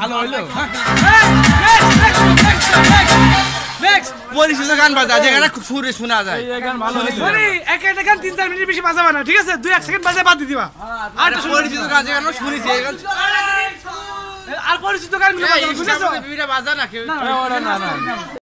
ভালো হইলো নেক্সট পরিচিত গান বাজা যেখানে সুরে শোনা যায় এই গান ভালো হইলো মানে একটা গান 3-4 মিনিট বেশি বাজাবা না ঠিক আছে 2-1 সেকেন্ড বাজায় বাদ দিয়ে দিবা আর পরিচিত গান যেখানে শুনেছি এই গান আর পরিচিত গানগুলো বাজাবা বুঝেছো বিবিটা বাজা না কেউ না না